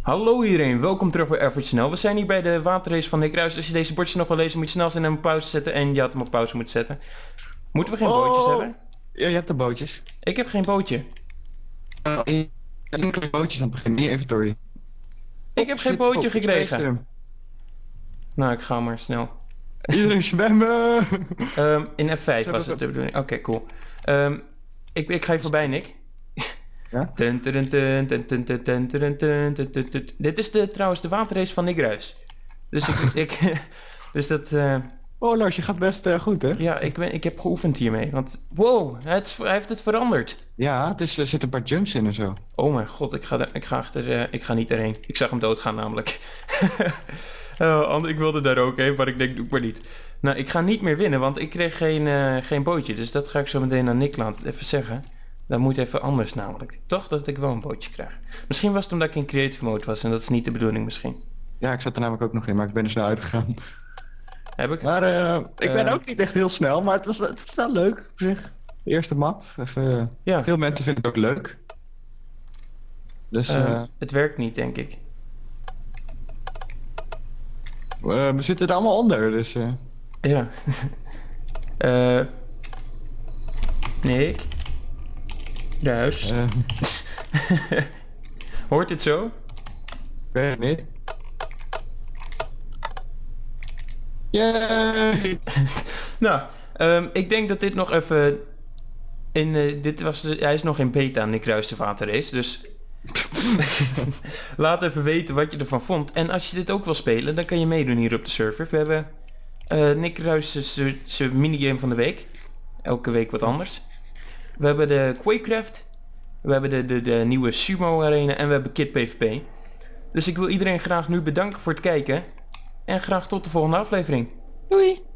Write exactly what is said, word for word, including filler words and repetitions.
Hallo iedereen, welkom terug bij Average Snel. We zijn hier bij de waterrace van Nick Ruijs. Als je deze bordjes nog wil lezen, moet je snel zijn en hem op pauze zetten. En je had hem op pauze moeten zetten. Moeten we geen Oh! bootjes hebben? Ja, je hebt de bootjes. Ik heb geen bootje. Uh, je hebt enkele bootjes aan het begin, niet inventory. Ik heb geen bootje gekregen. Nou, ik ga maar snel. Iedereen zwemmen! Um, in F vijf Zo, was zo. het de bedoeling. Oké, cool. Um, ik, ik ga je voorbij, Nick. Ja? Tun, tun, tun, tun, tun, tun, tun, tun, tun, tun, tun, tun. Dit is de, trouwens de waterrace van Nick Ruijs. Dus ik... ik dus dat... Uh, Oh Lars, je gaat best uh, goed hè? ja, ik, ben, ik heb geoefend hiermee. Want wow, hij, het, hij heeft het veranderd. Ja, het is, er zitten een paar jumps in en zo. Oh mijn god, ik ga, er, ik ga, achter, uh, ik ga niet erheen. Ik zag hem doodgaan namelijk. oh, ik wilde daar ook heen, maar ik denk, doe ik maar niet. Nou, ik ga niet meer winnen, want ik kreeg geen, uh, geen bootje. Dus dat ga ik zo meteen aan Nick laten even zeggen. Dat moet even anders namelijk. Toch dat ik wel een bootje krijg. Misschien was het omdat ik in creative mode was en dat is niet de bedoeling misschien. Ja, ik zat er namelijk ook nog in, maar ik ben er snel uitgegaan. Heb ik? Maar uh, ik ben Uh, ook niet echt heel snel, maar het, was, het is wel leuk op zich. De eerste map. Even, uh, Ja. Veel mensen vinden het ook leuk. Dus uh, Uh, het werkt niet, denk ik. uh, we zitten er allemaal onder, dus... Uh... Ja. uh, Nick? Ruijs? Uh, Hoort dit zo? ik weet het niet. Yay! Nou, um, ik denk dat dit nog even... In, uh, dit was de, hij is nog in beta, Nick Ruijs de waterrace, dus... Laat even weten wat je ervan vond. En als je dit ook wil spelen, dan kan je meedoen hier op de server. We hebben uh, Nick Ruijs zijn minigame van de week. Elke week wat anders. We hebben de Quakecraft. We hebben de, de, de nieuwe Sumo Arena en we hebben Kid PvP. Dus ik wil iedereen graag nu bedanken voor het kijken. En graag tot de volgende aflevering. Doei!